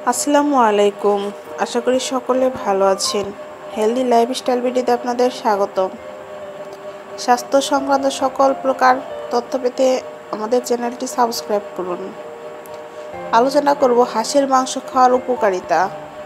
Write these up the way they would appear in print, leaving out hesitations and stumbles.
আসসালামু আলাইকুম। আশা করি সকলে ভালো আছেন। হেলদি লাইফস্টাইল ভিডিওতে আপনাদের স্বাগতম। স্বাস্থ্য সংক্রান্ত সকল প্রকার তথ্য পেতে আমাদের চ্যানেলটি সাবস্ক্রাইব করুন। আলোচনা করব হাঁসের মাংস খাওয়ার উপকারিতা।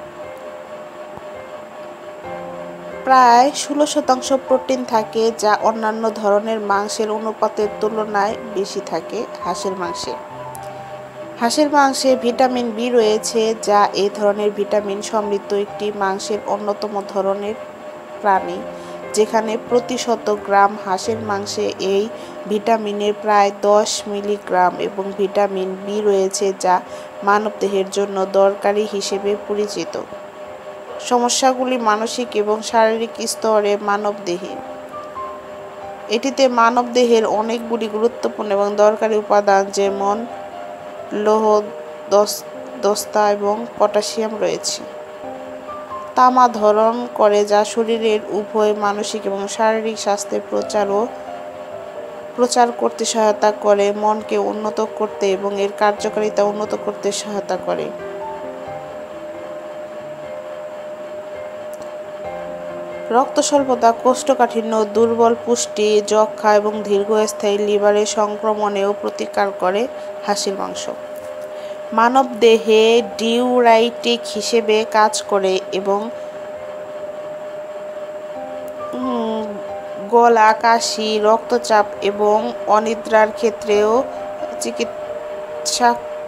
প্রায় 16% প্রোটিন থাকে, যা অন্যান্য ধরনের মাংসের অনুপাতের তুলনায় বেশি থাকে হাঁসের মাংসে। হাঁসের মাংসে ভিটামিন বি রয়েছে, যা এই ধরনের ভিটামিন সমৃদ্ধ একটি মাংসের অন্যতম ধরনের প্রাণী, যেখানে প্রতি 100 গ্রাম হাঁসের মাংসে এই ভিটামিনের প্রায় 10 মিলিগ্রাম এবং ভিটামিন বি রয়েছে, যা মানবদেহের জন্য দরকারি হিসেবে পরিচিত। সমস্যাগুলি মানসিক এবং শারীরিক স্তরে মানবদেহে। এটিতে মানবদেহের অনেকগুলি গুরুত্বপূর্ণ এবং দরকারি উপাদান যেমন লৌহ, দস্তা এবং পটাশিয়াম রয়েছে। তামা ধারণ করে, যা শরীরের উভয় মানসিক এবং শারীরিক স্বাস্থ্যের প্রচার করতে সহায়তা করে, মনকে উন্নত করতে এবং এর কার্যকারিতা উন্নত করতে সহায়তা করে। রক্ত স্বল্পতা, কোষ্ঠকাঠিন্য, দুর্বল পুষ্টি, যক্ষ্মা এবং দীর্ঘস্থায়ী লিভারের সংক্রমণেও প্রতিকার করে হাঁসের মাংস। মানবদেহে ডিউরাইটিক হিসেবে কাজ করে এবং গলা, কাশি, রক্তচাপ এবং অনিদ্রার ক্ষেত্রেও চিকিৎসা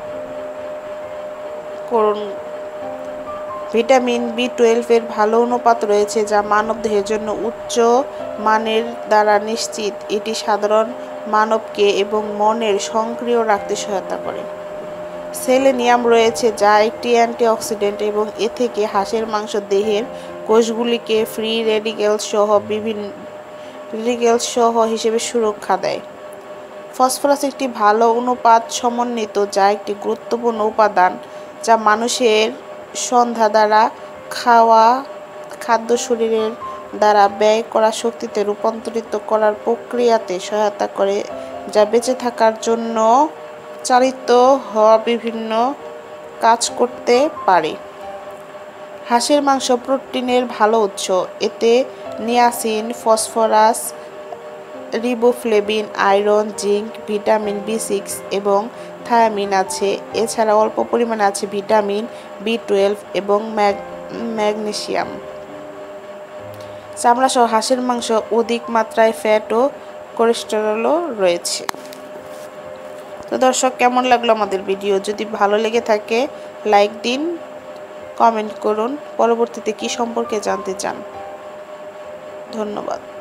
করুন। ভিটামিন বি12 এর ভালো অনুপাত রয়েছে, যা মানবদেহের জন্য উচ্চ মানের দ্বারা নিশ্চিত। এটি সাধারণ মানবকে এবং মনের সক্রিয় রাখতে সহায়তা করে। সেলেনিয়াম রয়েছে, যা একটি অ্যান্টিঅক্সিডেন্ট এবং এ থেকে হাঁসের মাংস দেহের কোষগুলিকে ফ্রি রেডিক্যালস সহ হিসেবে সুরক্ষা দেয়। ফসফরাস একটি ভালো অনুপাত সমন্বিত, যা একটি গুরুত্বপূর্ণ উপাদান যা মানুষের সন্ধ্যা দ্বারা খাওয়া খাদ্য শরীরের দ্বারা ব্যয় করা শক্তিতে রূপান্তরিত করার প্রক্রিয়াতে সহায়তা করে, যা বেঁচে থাকার জন্য চালিত হওয়া বিভিন্ন কাজ করতে পারে। হাঁসের মাংস প্রোটিনের ভালো উৎস। এতে niacin, phosphorus, riboflavin, iron, zinc, vitamin বি6 এবং থায়ামিন আছে। এছাড়া অল্প পরিমাণে আছে ভিটামিন বি12 এবং ম্যাগনেসিয়াম। চামড়া সহ হাঁসের মাংস অধিক মাত্রায় ফ্যাট ও কোলেস্টেরলও রয়েছে। তো দর্শক, কেমন লাগলো আমাদের ভিডিও? যদি ভালো লেগে থাকে লাইক দিন, কমেন্ট করুন। পরবর্তীতে কি সম্পর্কে জানতে চান? ধন্যবাদ।